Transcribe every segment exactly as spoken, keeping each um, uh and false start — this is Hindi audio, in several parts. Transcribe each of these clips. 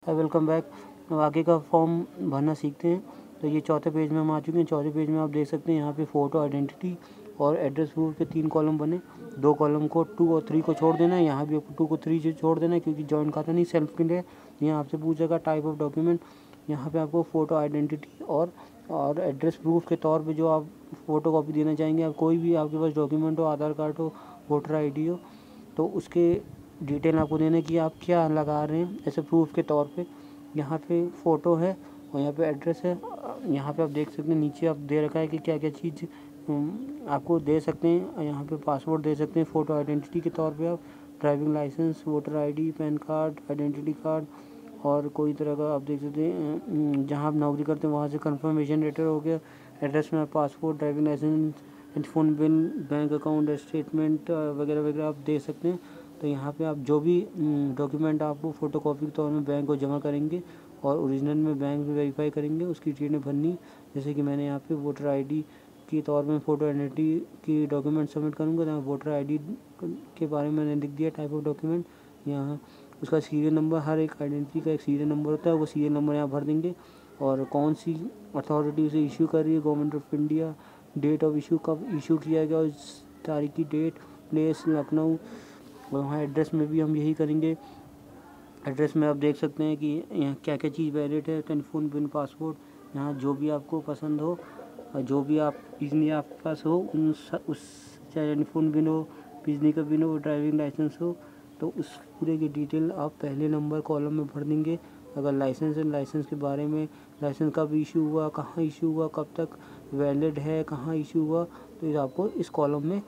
Welcome back. आगे का फॉर्म भरना सीखते हैं। तो ये चौथे पेज में हम आ चुके हैं। चौथे पेज में आप देख सकते हैं यहाँ पे फ़ोटो, आइडेंटिटी और एड्रेस प्रूफ के तीन कॉलम बने। दो कॉलम को टू और थ्री को छोड़ देना है। यहाँ भी आपको टू को थ्री से छोड़ देना है क्योंकि जॉइंट खाता नहीं, सेल्फ के लिए। यहाँ आपसे पूछेगा टाइप ऑफ डॉक्यूमेंट। यहाँ पे आपको फ़ोटो, आइडेंटिटी और और एड्रेस प्रूफ के तौर पे जो आप फ़ोटो कॉपी देना चाहेंगे, आप कोई भी आपके पास डॉक्यूमेंट हो, आधार कार्ड हो, वोटर आई डी हो, तो उसके डिटेल आपको देने की आप क्या लगा रहे हैं ऐसे प्रूफ के तौर पे। यहाँ पे फ़ोटो है और यहाँ पे एड्रेस है। यहाँ पे आप देख सकते हैं नीचे आप दे रखा है कि क्या क्या चीज़ आपको दे सकते हैं। यहाँ पे पासपोर्ट दे सकते हैं फ़ोटो आइडेंटिटी के तौर पे आप, driving licence, voter ID, PAN card, identity card और कोई तरह का आप देख सकते हैं जहाँ आप नौकरी करते हैं वहाँ से कंफर्मेशन लेटर हो गया। एड्रेस में passport, driving licence, phone bill, bank account statement वगैरह वगैरह आप दे सकते हैं। तो यहाँ पे आप जो भी डॉक्यूमेंट आपको फ़ोटोकॉपी के तौर में बैंक को जमा करेंगे और ओरिजिनल में बैंक में वेरीफाई करेंगे, उसकी डिटेलें भरनी। जैसे कि मैंने यहाँ पे वोटर आईडी के तौर में फ़ोटो आइडेंटिटी की डॉक्यूमेंट सबमिट करूँगा तो वोटर आईडी के बारे में मैंने लिख दिया टाइप ऑफ डॉक्यूमेंट। यहाँ उसका सीरियल नंबर, हर एक आइडेंटिटी का एक सीरियल नंबर होता है, वो सीरियल नंबर यहाँ भर देंगे। और कौन सी अथॉरिटी उसे इशू कर रही है, government of India, date of issue, कब इशू किया गया, उस तारीख की डेट, प्लेस लखनऊ। और वहाँ एड्रेस में भी हम यही करेंगे। एड्रेस में आप देख सकते हैं कि यहाँ क्या क्या चीज़ वैलिड है, टेलीफोन बिल, पासपोर्ट। यहाँ जो भी आपको पसंद हो और जो भी आप बिजली आपके पास हो उन उस चाहे टेलीफोन बिल हो, बिजली का बिल हो, ड्राइविंग लाइसेंस हो, तो उस पूरे की डिटेल आप पहले नंबर कॉलम में भर देंगे। अगर लाइसेंस है, लाइसेंस के बारे में, लाइसेंस कब इशू हुआ, कहाँ इशू हुआ, कब तक वैलिड है, कहाँ इशू हुआ, तो ये आपको इस कॉलम में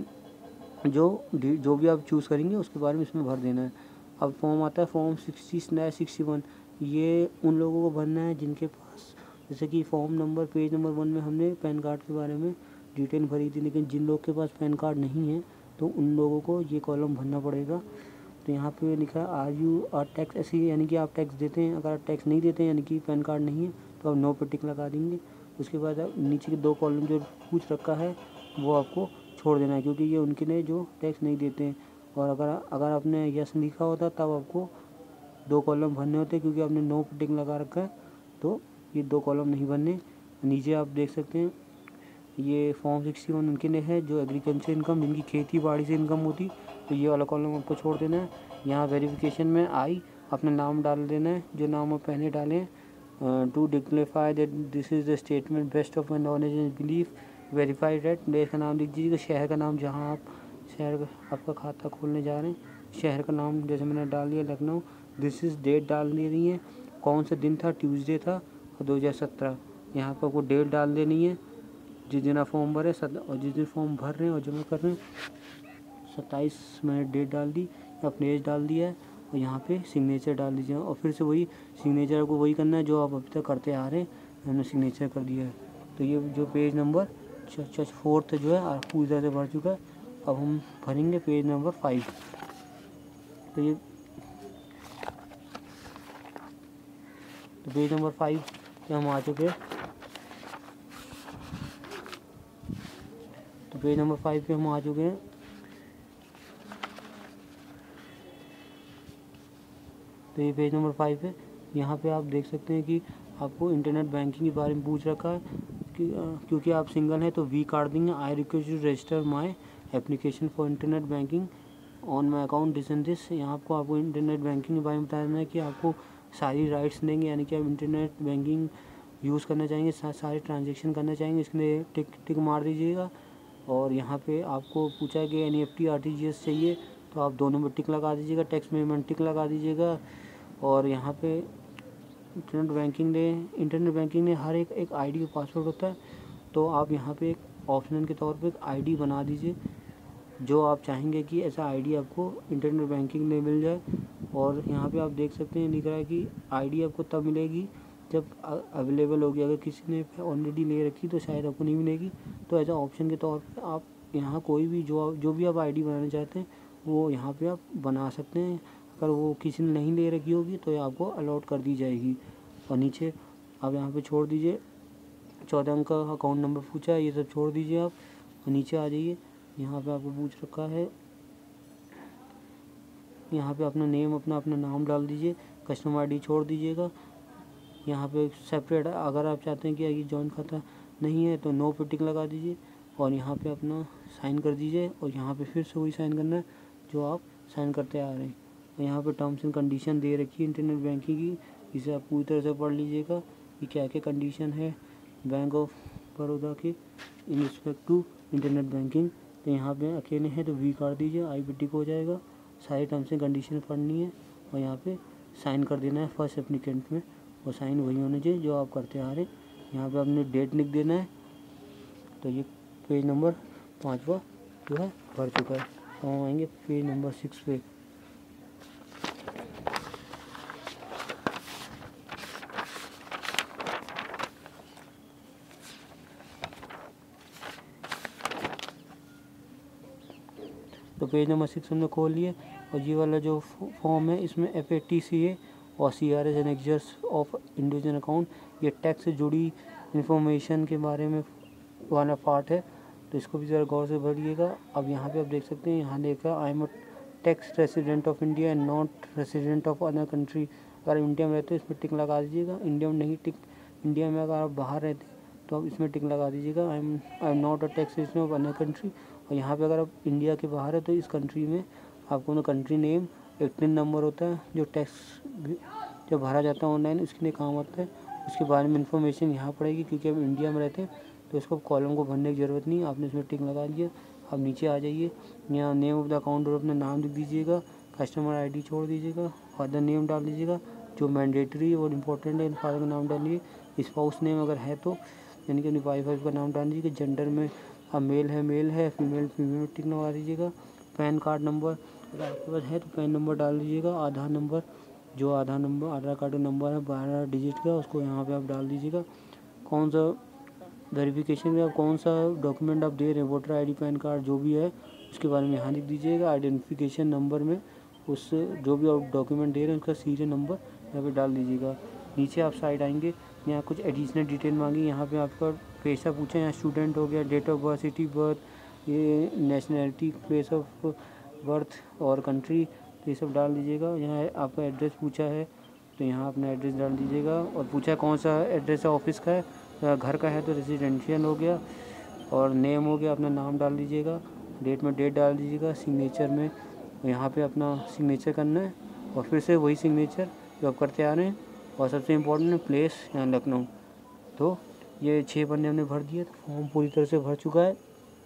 जो जो भी आप चूज़ करेंगे उसके बारे में इसमें भर देना है। अब फॉर्म आता है form sixty slash sixty one. ये उन लोगों को भरना है जिनके पास, जैसे कि form number page number one में हमने पैन कार्ड के बारे में डिटेल भरी थी, लेकिन जिन लोग के पास पैन कार्ड नहीं है तो उन लोगों को ये कॉलम भरना पड़ेगा। तो यहाँ पे लिखा है आर यू आर टैक्स ऐसी, यानी कि आप टैक्स देते हैं। अगर आप टैक्स नहीं देते हैं यानी कि पैन कार्ड नहीं है तो आप नो पे टिक लगा देंगे। उसके बाद आप नीचे के दो कॉलम जो पूछ रखा है वो आपको छोड़ देना है क्योंकि ये उनके लिए जो टैक्स नहीं देते हैं। और अगर अगर आपने यस लिखा होता तब आपको दो कॉलम भरने होते, क्योंकि आपने नो पे टिक लगा रखा है तो ये दो कॉलम नहीं भरने। नीचे आप देख सकते हैं ये फॉर्म सिक्सटी वन उनके लिए है जो एग्रीकल्चर इनकम, जिनकी खेती बाड़ी से इनकम होती, तो ये वाला कॉलम आपको छोड़ देना है। यहाँ वेरिफिकेशन में आई अपना नाम डाल देना है जो नाम आप पहले डालें। To declare that this is the statement best of my knowledge and belief, verified at, देश का नाम लिख दीजिएगा, शहर का नाम जहाँ आप शहर आपका खाता खोलने जा रहे हैं शहर का नाम जैसे मैंने डाल दिया लखनऊ। दिस इज़ डेट डाल दे रही है, कौन सा दिन था, ट्यूसडे था और दो हज़ार सत्रह। यहाँ पर आपको डेट डाल देनी है जिस दिन आप फॉर्म भरे और जिस दिन फॉर्म भर रहे हैं और जमा कर रहे हैं। सत्ताईस मैंने डेट डाल दी, अपने एज डाल दिया है और यहाँ पे सिग्नेचर डाल दीजिए। और फिर से वही सिग्नेचर को वही करना है जो आप अभी तक करते आ रहे हैं, मैंने सिग्नेचर कर दिया है। तो ये जो पेज नंबर फोर्थ जो है पूरी तरह से भर चुका है। अब हम भरेंगे पेज नंबर फाइव। तो ये तो पेज नंबर फाइव पे हम आ चुके हैं। तो पेज नंबर फाइव पे हम आ चुके हैं। तो ये पेज नंबर फाइव है। यहाँ पे आप देख सकते हैं कि आपको इंटरनेट बैंकिंग के बारे में पूछ रखा है कि क्योंकि आप सिंगल हैं तो वी कार्ड देंगे। I request to register my application for internet banking on my account this and this. यहाँ आपको आपको इंटरनेट बैंकिंग के बारे में बताना है कि आपको सारी राइट्स देंगे, यानी कि आप इंटरनेट बैंकिंग यूज़ करना चाहेंगे, सारे ट्रांजेक्शन करना चाहेंगे, इसके लिए टिक टिक मार दीजिएगा। और यहाँ पे आपको पूछा है कि N E F T R T G S चाहिए तो आप दोनों में टिक लगा दीजिएगा, टैक्स पेमेंट टिक लगा दीजिएगा। और यहाँ पे इंटरनेट बैंकिंग ने इंटरनेट बैंकिंग में हर एक एक आईडी का पासवर्ड होता है, तो आप यहाँ पे एक ऑप्शनल के तौर पे एक आईडी बना दीजिए जो आप चाहेंगे कि ऐसा आईडी आपको इंटरनेट बैंकिंग में मिल जाए। और यहाँ पे आप देख सकते हैं लिख रहा है कि आईडी आपको तब मिलेगी जब अवेलेबल होगी। अगर किसी ने ऑलरेडी ले रखी तो शायद आपको नहीं मिलेगी। तो ऐसा ऑप्शन के तौर पर आप यहाँ कोई भी जो जो भी आप आईडी बनाना चाहते हैं वो यहाँ पे आप बना सकते हैं। अगर वो किसी ने नहीं ले रखी होगी तो ये आपको अलॉट कर दी जाएगी। और नीचे आप यहाँ पे छोड़ दीजिए, चौदह अंक का अकाउंट नंबर पूछा है, ये सब छोड़ दीजिए आप और नीचे आ जाइए। यहाँ पे आपको पूछ रखा है, यहाँ पे अपना नेम अपना अपना नाम डाल दीजिए। कस्टमर आई डी छोड़ दीजिएगा। यहाँ पे सेपरेट अगर आप चाहते हैं कि ये जॉइंट खाता नहीं है तो नो पे टिक लगा दीजिए और यहाँ पे अपना साइन कर दीजिए और यहाँ पे फिर से वही साइन करना है जो आप साइन करते आ रहे हैं। और यहाँ पे टर्म्स एंड कंडीशन दे रखी है इंटरनेट बैंकिंग की, इसे आप पूरी तरह से पढ़ लीजिएगा कि क्या क्या कंडीशन है बैंक ऑफ बड़ौदा के in respect to internet banking. तो यहाँ पे अकेले हैं तो वी कर दीजिए, आई पे टिक हो जाएगा। सारी टर्म्स एंड कंडीशन पढ़नी है और यहाँ पे साइन कर देना है फर्स्ट एप्लीकेंट में और साइन वही होने चाहिए जो आप करते आ रहे हैं। यहाँ पे आपने डेट लिख देना है। तो ये पेज नंबर पाँचवा जो है भर चुका है। तो हम आएंगे पेज नंबर सिक्स पे। तो पेज नंबर सिक्स हमने खोल लिए और ये वाला जो फॉर्म है इसमें F A T C A और C R S annexures of individual account, ये टैक्स से जुड़ी इंफॉर्मेशन के बारे में वाला पार्ट है। तो इसको भी ज़रा गौर से भरिएगा। अब यहाँ पे आप देख सकते हैं, यहाँ देखा I am a tax resident of India and not resident of other country. अगर इंडिया में रहते हैं इसमें टिक लगा दीजिएगा। इंडिया में नहीं टिक, इंडिया में अगर आप बाहर रहते हैं तो आप इसमें टिक लगा दीजिएगा I am I am not a tax resident of other country. और यहाँ पे अगर आप इंडिया के बाहर है तो इस कंट्री में आपको ना कंट्री नेम, एक टिन नंबर होता है जो टैक्स जब भरा जाता है ऑनलाइन उसके लिए काम आता है, उसके बारे में इंफॉर्मेशन यहाँ पड़ेगी। क्योंकि अब इंडिया में रहते हैं तो इसको कॉलम को भरने की ज़रूरत नहीं, आपने इसमें टिक लगा दिया। अब नीचे आ जाइए, यहाँ नेम ऑफ द अकाउंट और अपना नाम लिख दीजिएगा, कस्टमर आईडी छोड़ दीजिएगा, फादर नेम डाल दीजिएगा जो मैंडेटरी और इम्पोर्टेंट है। फादर का नाम डालिए, स्पाउस नेम अगर है तो यानी कि अपनी वाइफ वाइफ का नाम डाल दीजिए। जेंडर में अब मेल है मेल है, फीमेल फीमेल में टिक लगा दीजिएगा। पैन कार्ड नंबर अगर आपके पास है तो पैन नंबर डाल दीजिएगा। आधार नंबर, जो आधार नंबर आधार कार्ड का नंबर है बारह डिजिट का, उसको यहाँ पे आप डाल दीजिएगा। कौन सा वेरिफिकेशन में आप कौन सा डॉक्यूमेंट आप दे रहे हैं, वोटर आईडी, पैन कार्ड जो भी है उसके बारे में यहाँ लिख दीजिएगा। आइडेंटिफिकेशन नंबर में उस जो भी आप डॉक्यूमेंट दे रहे हैं उसका सीरियल नंबर यहाँ पे डाल दीजिएगा। नीचे आप साइड आएंगे, यहाँ कुछ एडिशनल डिटेल मांगी, यहाँ पे आपका पेशा पूछा, यहाँ स्टूडेंट हो गया, date of birth, city birth, ये नेशनैलिटी, प्लेस ऑफ बर्थ और कंट्री, तो ये सब डाल दीजिएगा। यहाँ आपका एड्रेस पूछा है तो यहाँ अपना एड्रेस डाल दीजिएगा। और पूछा है कौन सा एड्रेस है, ऑफिस का है, घर का है तो रेजिडेंशियल हो गया। और नेम हो गया, अपना नाम डाल दीजिएगा। डेट में डेट डाल दीजिएगा। सिग्नेचर में यहाँ पे अपना सिग्नेचर करना है और फिर से वही सिग्नेचर जो आप करते आ रहे हैं। और सबसे इम्पोर्टेंट है प्लेस, यहाँ लखनऊ। तो ये छः पन्ने हमने भर दिए, तो फॉर्म पूरी तरह से भर चुका है।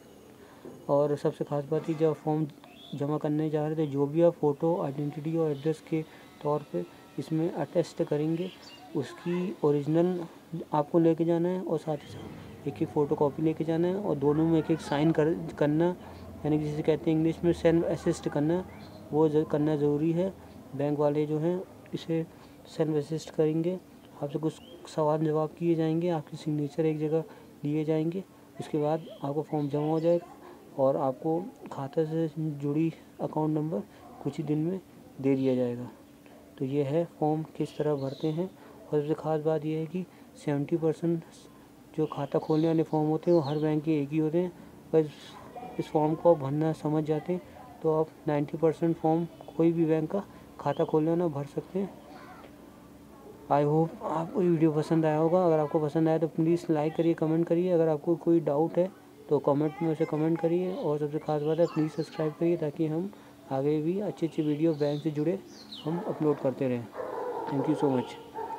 और सबसे खास बात है जब फॉर्म जमा करने जा रहे थे जो भी आप फ़ोटो, आइडेंटिटी और एड्रेस के तौर पे इसमें अटेस्ट करेंगे उसकी ओरिजिनल आपको लेके जाना है और साथ ही साथ एक एक फ़ोटो कॉपी लेके जाना है और दोनों में एक एक साइन कर करना, यानी कि जिसे कहते हैं इंग्लिश में सेल्फ असिस्ट करना, वो करना ज़रूरी है। बैंक वाले जो हैं इसे सेल्फ असिस्ट करेंगे, आपसे कुछ सवाल जवाब किए जाएंगे, आपके सिग्नेचर एक जगह लिए जाएंगे, उसके बाद आपको फॉर्म जमा हो जाएगा और आपको खाता से जुड़ी अकाउंट नंबर कुछ ही दिन में दे दिया जाएगा। तो ये है फॉर्म किस तरह भरते हैं। और सबसे ख़ास बात यह है कि सेवेंटी परसेंट जो खाता खोलने वाले फॉर्म होते हैं वो हर बैंक के एक ही होते हैं। पर इस फॉर्म को आप भरना समझ जाते हैं तो आप नाइन्टी परसेंट फॉर्म कोई भी बैंक का खाता खोलने वाला भर सकते हैं। आई होप आपको ये वीडियो पसंद आया होगा। अगर आपको पसंद आया तो प्लीज़ लाइक करिए, कमेंट करिए। अगर आपको कोई डाउट है तो कमेंट में उसे कमेंट करिए। और सबसे खास बात है प्लीज़ सब्सक्राइब करिए ताकि हम आगे भी अच्छी अच्छी वीडियो बैंक से जुड़े हम अपलोड करते रहें। Thank you so much.